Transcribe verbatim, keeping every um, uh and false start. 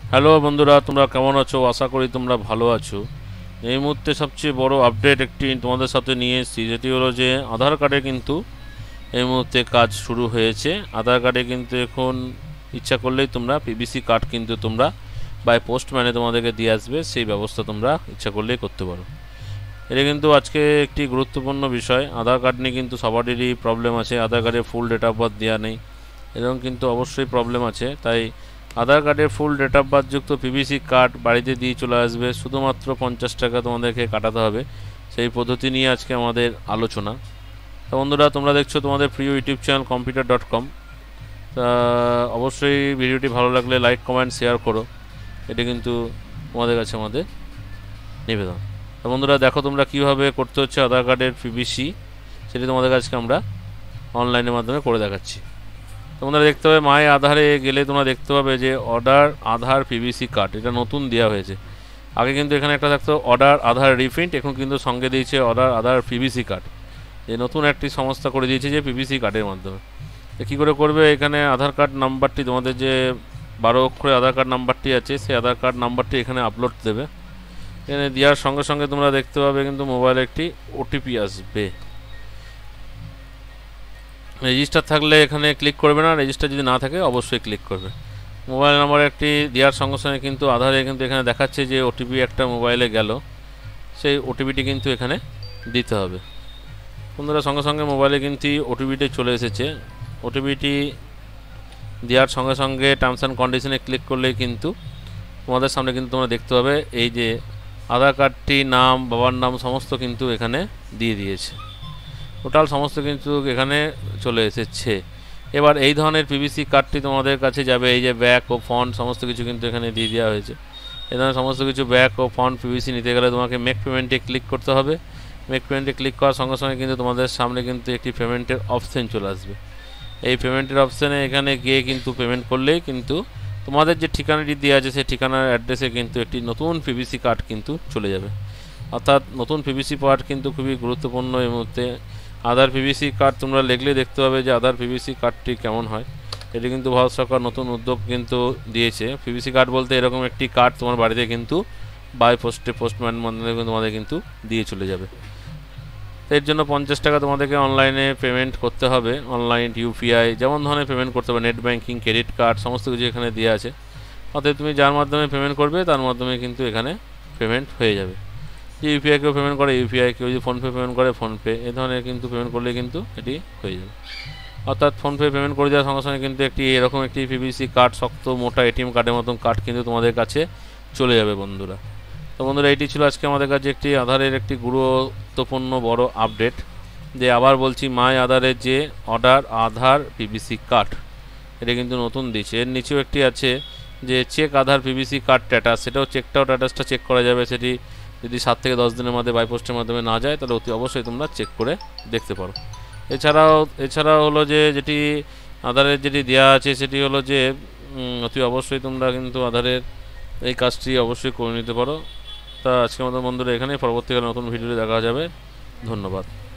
Hello বন্ধুরা, তোমরা কেমন আছো? আশা করি তোমরা ভালো আছো। এই মুহূর্তে সবচেয়ে বড় আপডেট একটি তোমাদের সাথে নিয়ে এসেছি, যেটি হলো যে আধার কার্ডে কিন্তু এই মুহূর্তে কাজ শুরু হয়েছে। আধার কার্ডে কিন্তু এখন ইচ্ছা করলেই তোমরা পিভিসি কার্ড কিন্তু তোমরা বাই পোস্টম্যানে তোমাদেরকে দিয়ে আসবে, সেই ব্যবস্থা তোমরা ইচ্ছা করলেই করতে পারো। এটা কিন্তু আজকে একটি গুরুত্বপূর্ণ বিষয়। আধার কার্ড নিয়ে কিন্তু সবারই প্রবলেম আছে, আধার কার্ডে ফুল ডেট অফ বার্থ দেওয়া নেই, এরকম কিন্তু অবশ্যই প্রবলেম আছে। তাই আধার কার্ডের ফুল ডেট অফ বার্থ যুক্ত পিভিসি কার্ড বাড়িতে দিয়ে চলে আসবে, শুধুমাত্র পঞ্চাশ টাকা তোমাদেরকে কাটাতে হবে। সেই পদ্ধতি নিয়ে আজকে আমাদের আলোচনা। তো বন্ধুরা, তোমরা দেখছো তোমাদের প্রিয় YouTube channel computer dot com. তা অবশ্যই ভিডিওটি ভালো লাগলে লাইক কমেন্ট শেয়ার করো, এটা কিন্তু তোমাদের কাছে আমাদের নিবেদন। তো বন্ধুরা দেখো তোমরা কীভাবে করতে হচ্ছে আধার কার্ডের পিভিসি, সেটি তোমাদের কাছে আমরা অনলাইনের মাধ্যমে করে দেখাচ্ছি। তোমরা দেখতে পাবে মাই আধারে গেলে তোমরা দেখতে পাবে যে অর্ডার আধার পিভিসি কার্ড, এটা নতুন দেওয়া হয়েছে। আগে কিন্তু এখানে একটা থাকতো অর্ডার আধার রিপ্রিন্ট, এখন কিন্তু সঙ্গে দিয়েছে অর্ডার আধার পিভিসি কার্ড। এই নতুন একটি সংস্থা করে দিয়েছে যে পিভিসি কার্ডের মাধ্যমে। তো কী করে করবে, এখানে আধার কার্ড নাম্বারটি, তোমাদের যে বারো অক্ষরের আধার কার্ড নাম্বারটি আছে, সেই আধার কার্ড নাম্বারটি এখানে আপলোড দেবে। এখানে দেওয়ার সঙ্গে সঙ্গে তোমরা দেখতে পাবে কিন্তু মোবাইলে একটি ওটিপি আসবে। রেজিস্টার থাকলে এখানে ক্লিক করবে না, রেজিস্টার যদি না থাকে অবশ্যই ক্লিক করবে। মোবাইল নাম্বার একটি দেওয়ার সঙ্গে সঙ্গে কিন্তু আধারে কিন্তু এখানে দেখাচ্ছে যে ওটিপি একটা মোবাইলে গেল, সেই ওটিপিটি কিন্তু এখানে দিতে হবে। বন্ধুরা সঙ্গে সঙ্গে মোবাইলে কিন্তু ওটিপিটি চলে এসেছে। ওটিপিটি দেওয়ার সঙ্গে সঙ্গে টার্মস অ্যান্ড কন্ডিশনে ক্লিক করলেই কিন্তু তোমাদের সামনে কিন্তু তোমরা দেখতে পাবে এই যে আধার কার্ডটি, নাম, বাবার নাম সমস্ত কিন্তু এখানে দিয়ে দিয়েছে। টোটাল সমস্ত কিন্তু এখানে চলে এসেছে। এবার এই ধরনের পিভিসি কার্ডটি তোমাদের কাছে যাবে, এই যে ব্যাক ও ফন্ট সমস্ত কিছু কিন্তু এখানে দিয়ে দেওয়া হয়েছে। এই ধরনের সমস্ত কিছু ব্যাক ও ফন্ট পিভিসি নিতে গেলে তোমাকে মেক পেমেন্টে ক্লিক করতে হবে। মেক পেমেন্টে ক্লিক করার সঙ্গে সঙ্গে কিন্তু তোমাদের সামনে কিন্তু একটি পেমেন্টের অপশান চলে আসবে। এই পেমেন্টের অপশানে এখানে গিয়ে কিন্তু পেমেন্ট করলেই কিন্তু তোমাদের যে ঠিকানাটি দেওয়া আছে সেই ঠিকানার অ্যাড্রেসে কিন্তু একটি নতুন পিভিসি কার্ড কিন্তু চলে যাবে। অর্থাৎ নতুন পিভিসি কার্ড কিন্তু খুবই গুরুত্বপূর্ণ এই মুহূর্তে। আধার পিভিসি কার্ড তোমরা দেখলে দেখতে পাবে যে আধার পিভিসি কার্ডটি কেমন হয়। এটি কিন্তু ভারত সরকার নতুন উদ্যোগ কিন্তু দিয়েছে। পিভিসি কার্ড বলতে এরকম একটি কার্ড তোমার বাড়িতে কিন্তু বাই পোস্টে পোস্টম্যান মাধ্যমে তোমাদের কিন্তু দিয়ে চলে যাবে। এর জন্য পঞ্চাশ টাকা তোমাদেরকে অনলাইনে পেমেন্ট করতে হবে। অনলাইন ইউপিআই যেমন ধরনের পেমেন্ট করতে হবে, নেট ব্যাঙ্কিং, ক্রেডিট কার্ড সমস্ত কিছু এখানে দেওয়া আছে। অতএব তুমি যার মাধ্যমে পেমেন্ট করবে তার মাধ্যমে কিন্তু এখানে পেমেন্ট হয়ে যাবে। যে ইউপিআই কেউ পেমেন্ট করে ইউপিআই, কেউ যদি ফোনপে পেমেন্ট করে ফোনপে, এই ধরনের কিন্তু পেমেন্ট করলে কিন্তু এটি হয়ে যাবে। অর্থাৎ ফোনপে পেমেন্ট করে দেওয়ার সঙ্গে সঙ্গে কিন্তু একটি এরকম একটি পিভিসি কার্ড, শক্ত মোটা এটিএম কার্ডের মতন কার্ড কিন্তু তোমাদের কাছে চলে যাবে বন্ধুরা। তো বন্ধুরা এটি ছিল আজকে আমাদের কাছে একটি আধারের একটি গুরুত্বপূর্ণ বড় আপডেট। যে আবার বলছি, মাই আধারের যে অর্ডার আধার পিভিসি কার্ড, এটা কিন্তু নতুন দিচ্ছে। এর নিচেও একটি আছে যে check Aadhaar PVC card status, সেটাও চেকটাও স্ট্যাটাসটা চেক করা যাবে। সেটি যদি সাত থেকে দশ দিনের মধ্যে বাই পোস্টের মাধ্যমে না যায় তাহলে অতি অবশ্যই তোমরা চেক করে দেখতে পারো। এছাড়াও এছাড়াও হলো যে যেটি আধারের যেটি দেওয়া আছে সেটি হলো যে অতি অবশ্যই তোমরা কিন্তু আধারের এই কাজটি অবশ্যই করে নিতে পারো। তা আজকের মতো বন্ধুরা এখানে, পরবর্তীকালে নতুন ভিডিও দেখা যাবে। ধন্যবাদ।